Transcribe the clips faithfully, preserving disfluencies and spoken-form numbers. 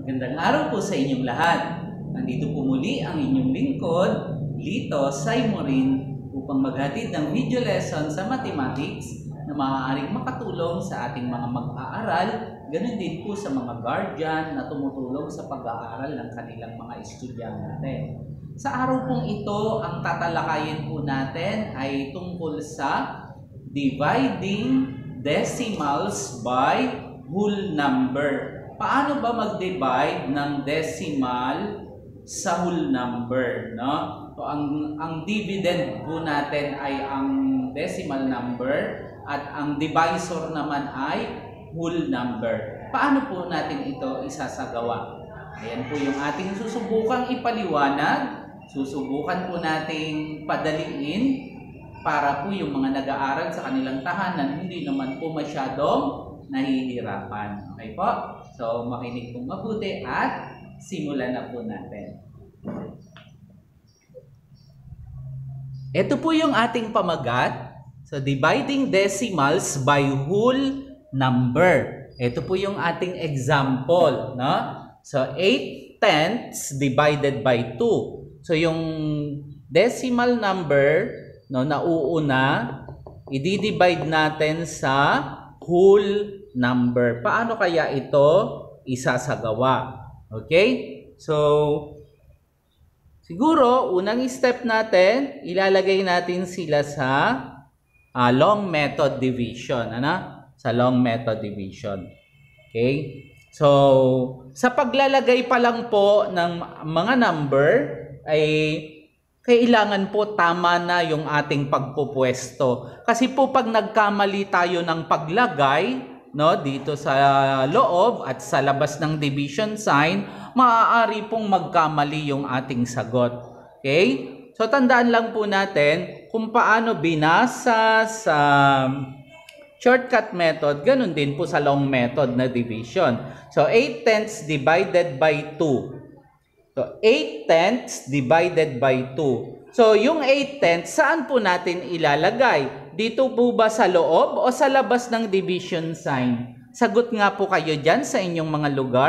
Magandang araw po sa inyong lahat. Nandito po muli ang inyong lingkod, Lito Saimorin, upang maghatid ng video lesson sa mathematics na maaaring makatulong sa ating mga mag-aaral, ganun din po sa mga guardian na tumutulong sa pag-aaral ng kanilang mga estudyante. Sa araw pong ito, ang tatalakayin po natin ay tungkol sa dividing decimals by whole number. Paano ba mag-divide ng decimal sa whole number, no? So ang ang dividend po natin ay ang decimal number at ang divisor naman ay whole number. Paano po natin ito isasagawa? Ayan po yung ating susubukang ipaliwanag. Susubukan po nating padaliin para po yung mga nag-aaral sa kanilang tahanan hindi naman po masyadong nahihirapan. Okay po? So, makinig pong mabuti at simulan na po natin. Ito po yung ating pamagat. So, dividing decimals by whole number. Ito po yung ating example, no? So, eight tenths divided by two. So, yung decimal number, no, na uuna, i-divide natin sa whole number. Paano kaya ito isasagawa? Okay? So, siguro, unang step natin, ilalagay natin sila sa uh, long method division. Ano? Sa long method division. Okay? So, sa paglalagay pa lang po ng mga number, ay kailangan po tama na yung ating pagpupwesto. Kasi po pag nagkamali tayo ng paglagay, no, dito sa loob at sa labas ng division sign, maaari pong magkamali yung ating sagot. Okay? So tandaan lang po natin kung paano binasa sa shortcut method, ganun din po sa long method na division. So eight tenths divided by two. So, eight tenths divided by two. So, yung eight tenths, saan po natin ilalagay? Dito po ba sa loob o sa labas ng division sign? Sagot nga po kayo dyan sa inyong mga lugar.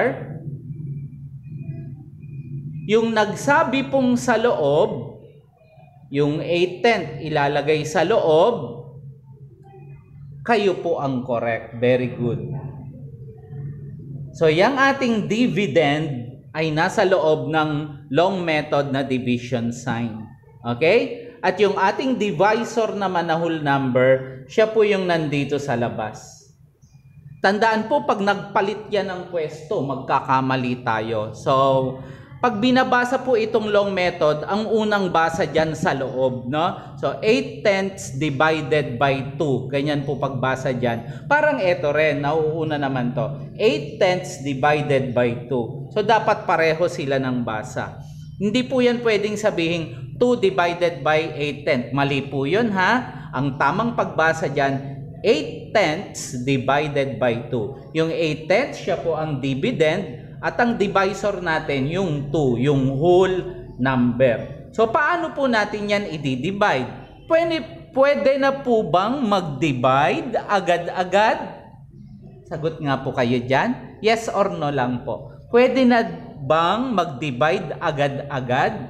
Yung nagsabi pong sa loob, yung eight tenths ilalagay sa loob, kayo po ang correct. Very good. So, yung ating dividend ay nasa loob ng long method na division sign. Okay? At yung ating divisor naman na whole number, siya po yung nandito sa labas. Tandaan po, pag nagpalit yan ng pwesto, magkakamali tayo. So, pag binabasa po itong long method, ang unang basa dyan sa loob, no? So, eight tenths divided by two. Ganyan po pagbasa dyan. Parang ito rin, nauuna naman to. eight tenths divided by two. So, dapat pareho sila ng basa. Hindi po yan pwedeng sabihin two divided by eight tenths. Mali po yun, ha? Ang tamang pagbasa dyan, eight tenths divided by two. Yung eight tenths, siya po ang dividend. At ang divisor natin, yung two, yung whole number. So, paano po natin yan i-divide? Pwede, pwede na po bang mag-divide agad-agad? Sagot nga po kayo dyan. Yes or no lang po. Pwede na bang mag-divide agad-agad?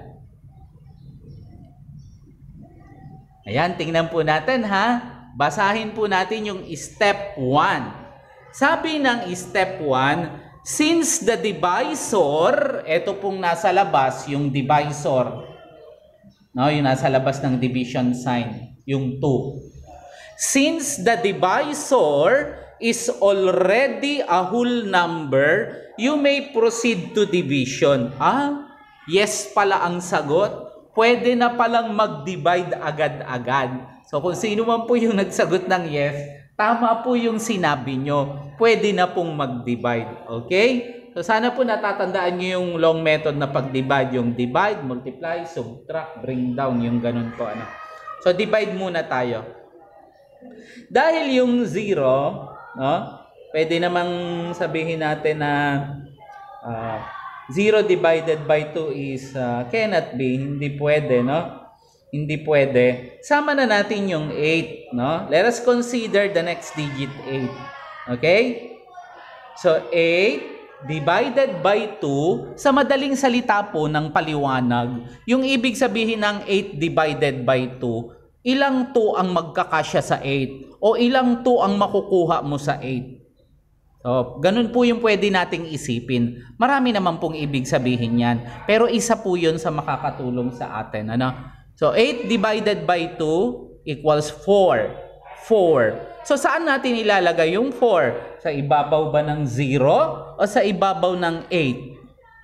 Ayan, tingnan po natin ha. Basahin po natin yung step one. Sabi ng step one, since the divisor, ito pong nasa labas, yung divisor, no, yung nasa labas ng division sign, yung two. Since the divisor is already a whole number, you may proceed to division. Ah, yes pala ang sagot. Pwede na palang mag-divide agad-agad. So kung sino man po yung nagsagot ng yes, tama po yung sinabi nyo. Pwede na pong mag-divide. Okay? So, sana po natatandaan nyo yung long method na pag-divide. Yung divide, multiply, subtract, bring down. Yung ganun po. Ano. So, divide muna tayo. Dahil yung zero, no, pwede namang sabihin natin na uh, zero divided by two is uh, cannot be. Hindi pwede, no? Hindi pwede. Sama na natin yung eight, no? Let us consider the next digit eight. Okay? So, eight divided by two, sa madaling salita po ng paliwanag, yung ibig sabihin ng eight divided by two, ilang two ang magkakasya sa eight o ilang two ang makukuha mo sa eight. So, ganun po yung pwede nating isipin. Marami naman pong ibig sabihin yan. Pero isa po yun sa makakatulong sa atin. Ano? So, eight divided by two equals four. four. So, saan natin ilalagay yung four? Sa ibabaw ba ng zero o sa ibabaw ng eight?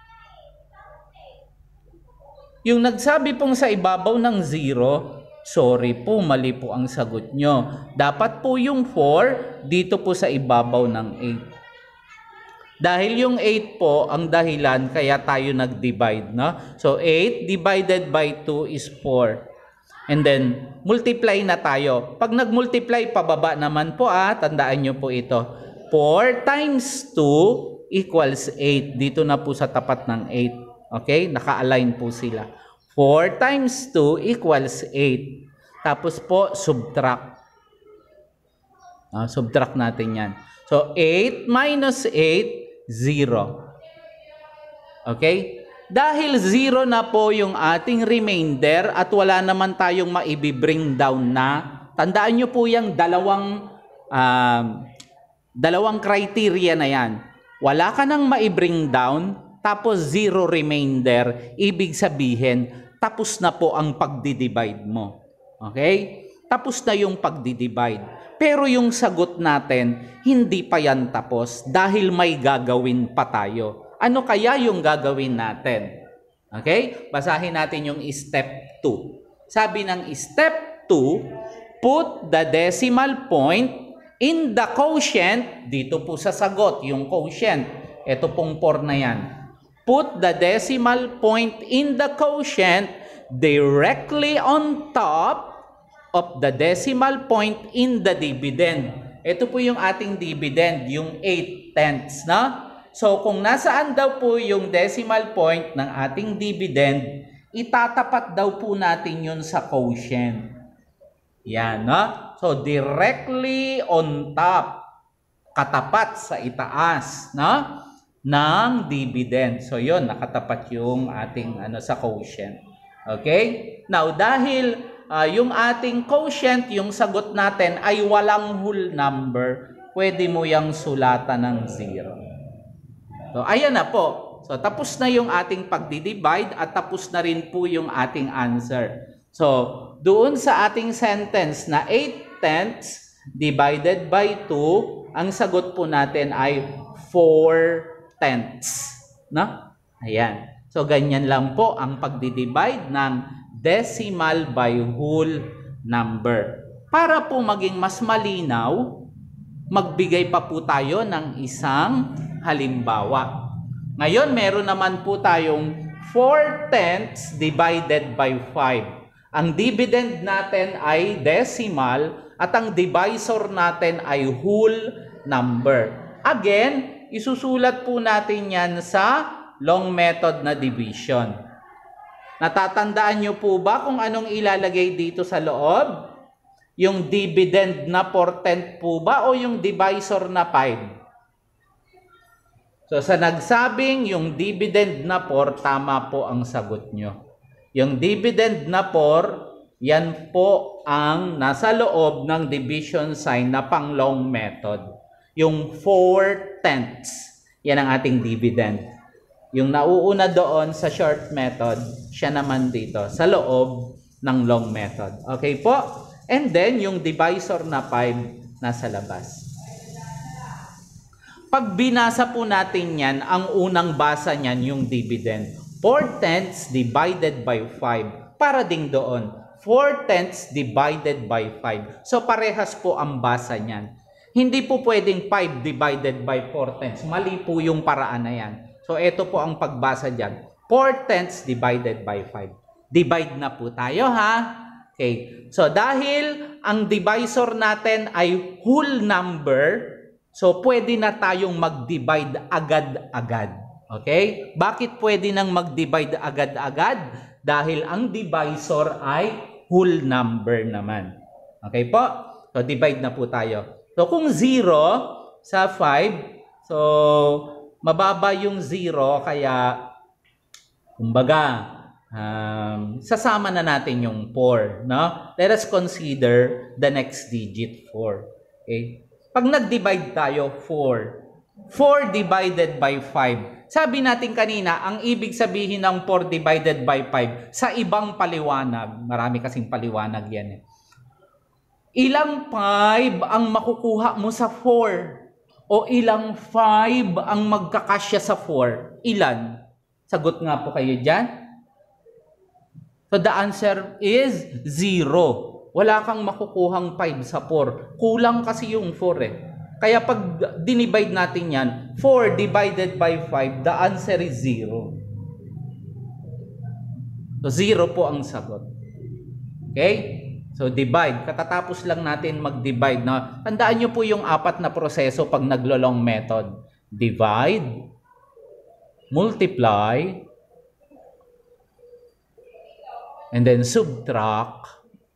Yung nagsabi pong sa ibabaw ng zero, sorry po, mali po ang sagot nyo. Dapat po yung four dito po sa ibabaw ng eight. Dahil yung eight po ang dahilan kaya tayo nag-divide, no? So, eight divided by two is four. And then, multiply na tayo. Pag nag-multiply, pababa naman po, ah, tandaan nyo po ito. four times two equals eight. Dito na po sa tapat ng eight. Okay? Naka-align po sila. four times two equals eight. Tapos po, subtract. Ah, subtract natin yan. So, eight minus eight, zero. Okay? Dahil zero na po yung ating remainder at wala naman tayong maibibring down na, tandaan nyo po yung dalawang, uh, dalawang criteria na yan. Wala ka nang maibring down, tapos zero remainder, ibig sabihin, tapos na po ang pagdidivide mo. Okay? Tapos na yung pagdidivide. Pero yung sagot natin, hindi pa yan tapos dahil may gagawin pa tayo. Ano kaya yung gagawin natin? Okay? Basahin natin yung step two. Sabi ng step two, put the decimal point in the quotient. Dito po sa sagot, yung quotient. Ito pong four na yan. Put the decimal point in the quotient directly on top of the decimal point in the dividend. Ito po yung ating dividend, yung eight tenths, no? So, kung nasaan daw po yung decimal point ng ating dividend, itatapat daw po natin yun sa quotient. Yan, no? So, directly on top, katapat sa itaas, no? Ng dividend. So, yun, nakatapat yung ating ano sa quotient. Okay? Now, dahil Uh, yung ating quotient, yung sagot natin ay walang whole number, pwede mo yung sulatan ng zero. So, ayan na po. So, tapos na yung ating pagdidivide at tapos na rin po yung ating answer. So, doon sa ating sentence na eight tenths divided by two, ang sagot po natin ay four tenths. No? Ayan. So, ganyan lang po ang pagdidivide ng decimal by whole number. Para po maging mas malinaw, magbigay pa po tayo ng isang halimbawa. Ngayon, meron naman po tayong four tenths divided by five. Ang dividend natin ay decimal at ang divisor natin ay whole number. Again, isusulat po natin yan sa long method na division. Natatandaan nyo po ba kung anong ilalagay dito sa loob? Yung dividend na four tenths po ba o yung divisor na five? So, sa nagsabing yung dividend na four, tama po ang sagot nyo. Yung dividend na four, yan po ang nasa loob ng division sign na pang long method. Yung four tenths, yan ang ating dividend. Yung nauuna doon sa short method, siya naman dito sa loob ng long method. Okay po? And then, yung divisor na five nasa labas. Pag binasa po natin yan, ang unang basa niyan yung dividend. four tenths divided by five. Para ding doon. four tenths divided by five. So, parehas po ang basa niyan. Hindi po pwedeng five divided by four tenths. Mali po yung paraan na yan. So, ito po ang pagbasa dyan. four tenths divided by five. Divide na po tayo, ha? Okay. So, dahil ang divisor natin ay whole number, so, pwede na tayong mag-divide agad-agad. Okay? Bakit pwede nang mag-divide agad-agad? Dahil ang divisor ay whole number naman. Okay po? So, divide na po tayo. So, kung zero sa five, so, Mababa yung zero, kaya, kumbaga, um, sasama na natin yung four. No? Let us consider the next digit, four. Okay? Pag nag-divide tayo, four. four divided by five. Sabi natin kanina, ang ibig sabihin ng four divided by five, sa ibang paliwanag, marami kasing paliwanag yan eh. Ilang five ang makukuha mo sa four? O ilang five ang magkakasya sa four? Ilan? Sagot nga po kayo dyan. So the answer is zero. Wala kang makukuhang five sa four. Kulang kasi yung four eh. Kaya pag dinivide natin yan, four divided by five, the answer is zero. So zero po ang sagot. Okay? So, divide. Katatapos lang natin mag-divide. Na, tandaan nyo po yung apat na proseso pag naglo-long method. Divide, multiply, and then subtract,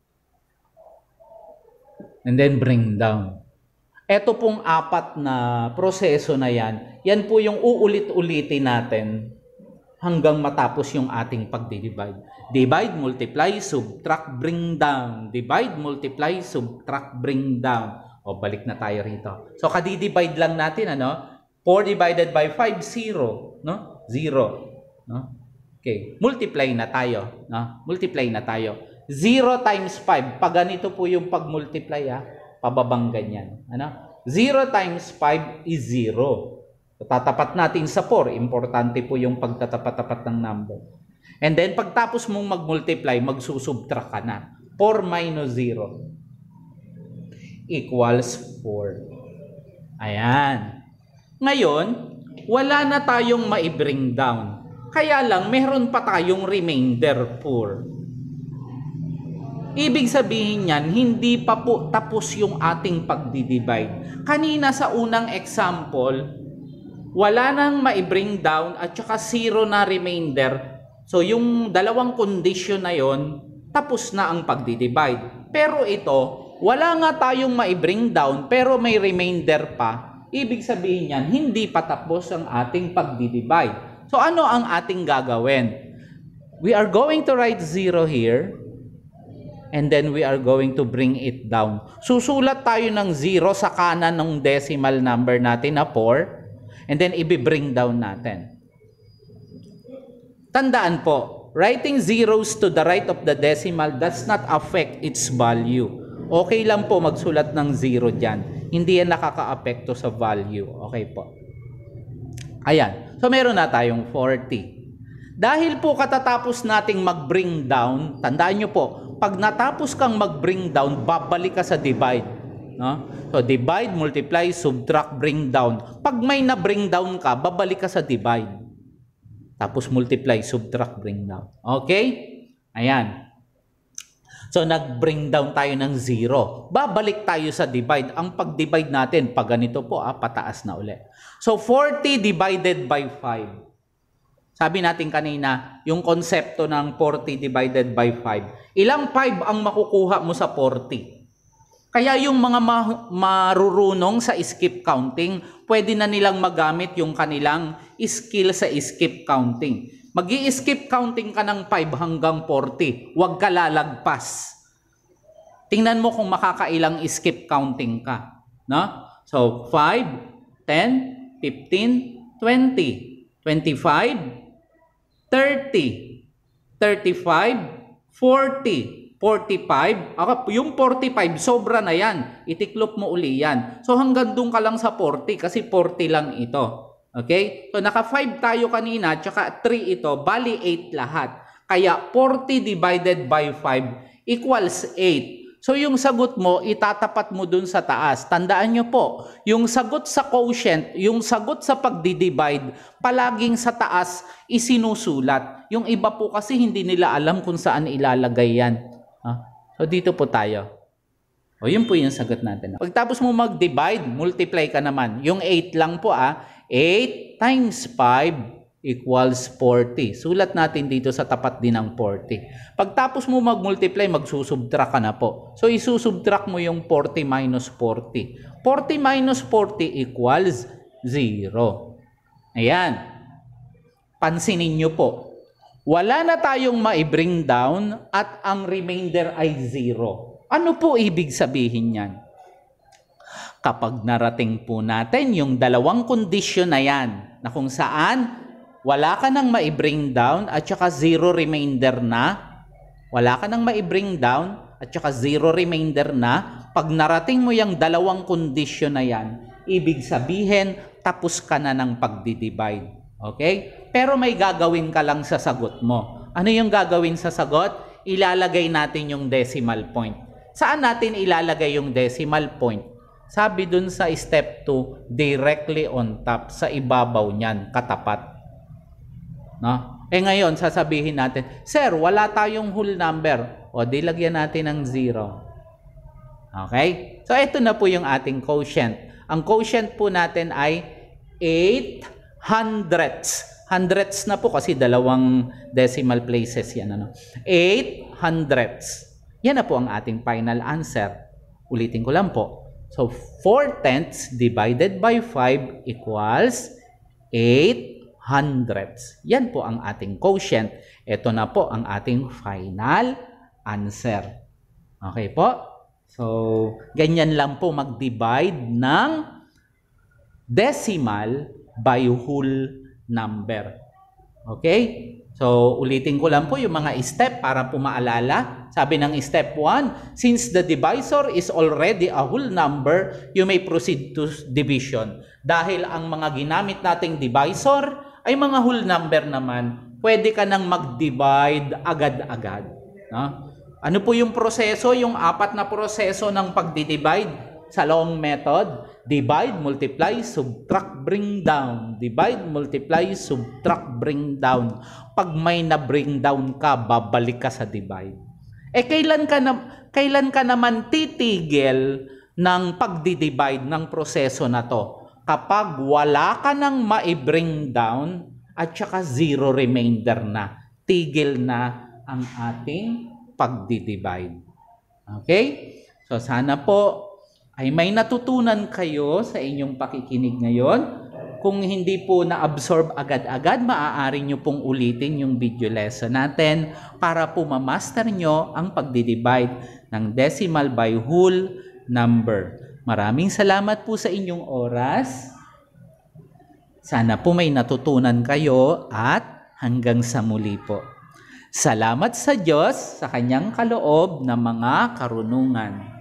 and then bring down. Ito pong apat na proseso na yan, yan po yung uulit-ulitin natin hanggang matapos yung ating pagdi-divide. Divide, multiply, subtract, bring down. Divide, multiply, subtract, bring down. O, balik na tayo rito. So, kadi-divide lang natin, ano? four divided by five, zero. No? zero. No? Okay. Multiply na tayo. No? Multiply na tayo. zero times five. Pag ganito po yung pag-multiply, ha? Pababang ganyan. Ano? zero times five is zero. So, tatapat natin sa four. Importante po yung pagtatapat-tapat ng number. And then, pagtapos mong mag-multiply, magsusubtract ka na. four minus zero equals four. Ayan. Ngayon, wala na tayong ma-bring down. Kaya lang, meron pa tayong remainder, four. Ibig sabihin yan, hindi pa po tapos yung ating pagdi-divide. Kanina sa unang example, wala nang ma-bring down at saka zero na remainder. So, yung dalawang condition na yon, tapos na ang pagdi-divide. Pero ito, wala nga tayong ma-bring down, pero may remainder pa. Ibig sabihin yan, hindi pa tapos ang ating pagdi-divide. So, ano ang ating gagawin? We are going to write zero here, and then we are going to bring it down. Susulat tayo ng zero sa kanan ng decimal number natin na four, and then i-bring down natin. Tandaan po, writing zeros to the right of the decimal does not affect its value. Okay lang po magsulat ng zero dyan. Hindi yan nakaka-apekto sa value. Okay po. Ayan. So, meron na tayong forty. Dahil po katatapos nating mag-bring down, tandaan nyo po, pag natapos kang mag-bring down, babalik ka sa divide. No? So, divide, multiply, subtract, bring down. Pag may na-bring down ka, babalik ka sa divide. Tapos multiply, subtract, bring down. Okay? Ayan. So, nag-bring down tayo ng zero. Babalik tayo sa divide. Ang pag-divide natin, pag ganito po, ah, pataas na ulit. So, forty divided by five. Sabi natin kanina, yung konsepto ng forty divided by five. Ilang five ang makukuha mo sa forty? Kaya yung mga ma marurunong sa skip counting, pwede na nilang magamit yung kanilang skill sa skip counting. Mag-i-skip counting ka ng five hanggang forty. Huwag ka lalagpas. Tingnan mo kung makakailang skip counting ka. No? So, five, ten, fifteen, twenty, twenty-five, thirty, thirty-five, forty, forty-five, yung forty-five, sobra na yan. Itiklop mo uli yan. So hanggang doon ka lang sa forty kasi forty lang ito. Okay? So naka five tayo kanina, tsaka three ito, bali eight lahat. Kaya forty divided by five equals eight. So yung sagot mo, itatapat mo dun sa taas. Tandaan nyo po, yung sagot sa quotient, yung sagot sa pagdi-divide, palaging sa taas isinusulat. Yung iba po kasi hindi nila alam kung saan ilalagay yan. So, dito po tayo. O, yun po yung sagot natin. Pagtapos mo mag-divide, multiply ka naman. Yung eight lang po, ah. eight times five equals forty. Sulat natin dito sa tapat din ng forty. Pagtapos mo mag-multiply, magsusubtract ka na po. So, isusubtract mo yung forty minus forty. forty minus forty equals zero. Ayan. Pansinin nyo po. Wala na tayong ma-bring down at ang remainder ay zero. Ano po ibig sabihin yan? Kapag narating po natin yung dalawang kondisyon na yan, na kung saan wala ka nang ma-bring down at saka zero remainder na, wala ka nang ma-bring down at saka zero remainder na, pag narating mo yung dalawang kondisyon na yan, ibig sabihin, tapos ka na ng pagdidivide. Okay? Pero may gagawin ka lang sa sagot mo. Ano yung gagawin sa sagot? Ilalagay natin yung decimal point. Saan natin ilalagay yung decimal point? Sabi dun sa step two, directly on top, sa ibabaw niyan, katapat. No? Eh ngayon, sasabihin natin, Sir, wala tayong whole number. O, di lagyan natin ng zero. Okay? So, ito na po yung ating quotient. Ang quotient po natin ay eight hundredths. Hundredths na po kasi dalawang decimal places yan. Ano? eight hundredths. Yan na po ang ating final answer. Ulitin ko lang po. So, four tenths divided by five equals eight hundredths. Yan po ang ating quotient. Ito na po ang ating final answer. Okay po? So, ganyan lang po mag-divide ng decimal by whole number. Okay? So, ulitin ko lang po yung mga step para po maalala. Sabi ng step one, since the divisor is already a whole number, you may proceed to division. Dahil ang mga ginamit nating divisor ay mga whole number naman, pwede ka nang mag-divide agad-agad. No? Ano po yung proseso, yung apat na proseso ng pagdi-divide sa long method? Divide, multiply, subtract, bring down. Divide, multiply, subtract, bring down. Pag may na-bring down ka, babalik ka sa divide. Eh, kailan ka, na, kailan ka naman titigil ng pagdi-divide ng proseso na to? Kapag wala ka nang ma-bring down at saka zero remainder na. Tigil na ang ating pagdi-divide. Okay? So, sana po ay may natutunan kayo sa inyong pakikinig ngayon. Kung hindi po na-absorb agad-agad, maaari nyo pong ulitin yung video lesson natin para po ma-master nyo ang pagdi-divide ng decimal by whole number. Maraming salamat po sa inyong oras. Sana po may natutunan kayo at hanggang sa muli po. Salamat sa Diyos sa kanyang kaloob na mga karunungan.